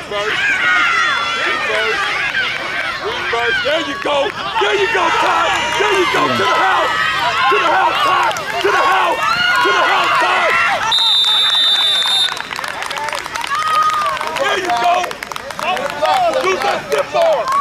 Reverse. Reverse. Reverse. There you go. There you go, Todd. There you go. To the house. To the house, Todd. To the house. To the house, Todd. There you go. Use that stiff arm.